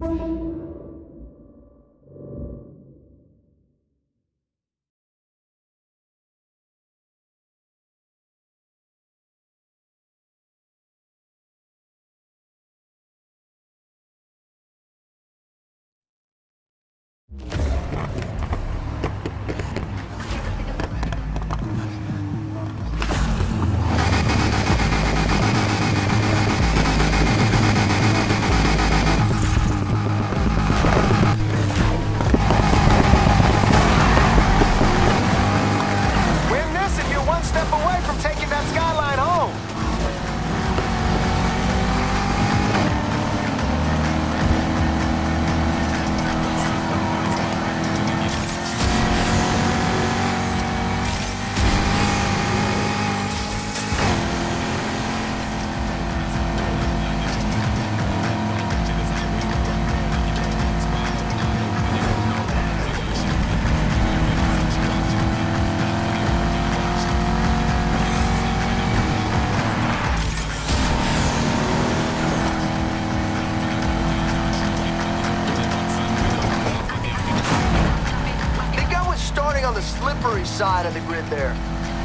On the slippery side of the grid there.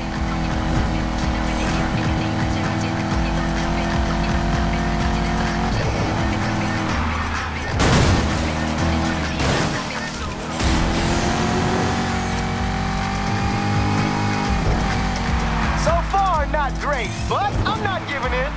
So far, not great, but I'm not giving in.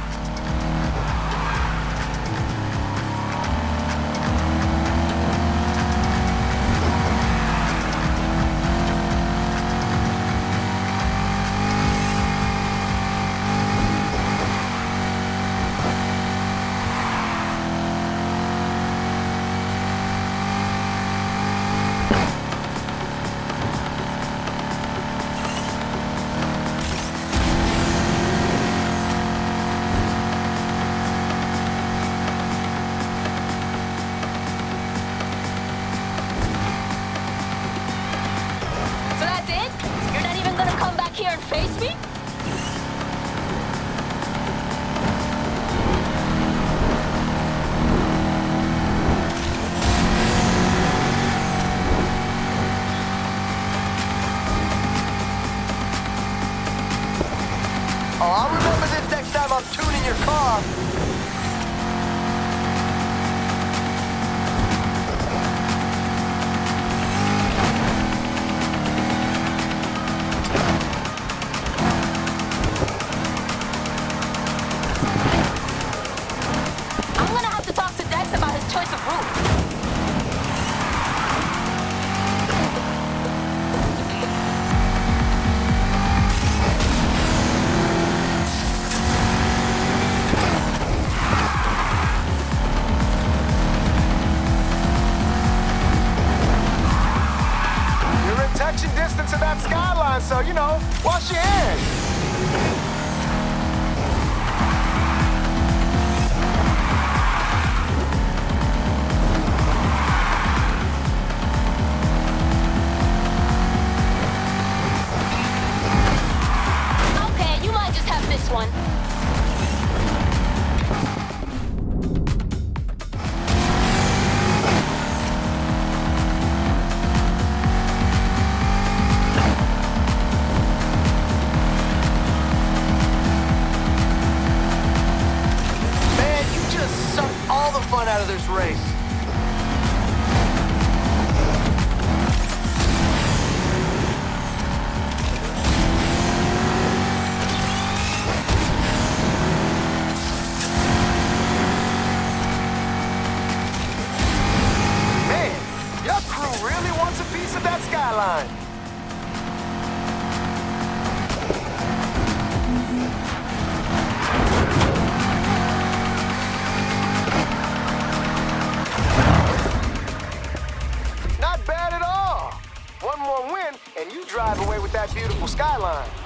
Here and face me? Oh, I'll remember this next time I'm tuning your car. Distance of that skyline, so, you know, wash your hands. Okay, you might just have this one. Fun out of this race. Man, your crew really wants a piece of that skyline. One more win, and you drive away with that beautiful skyline.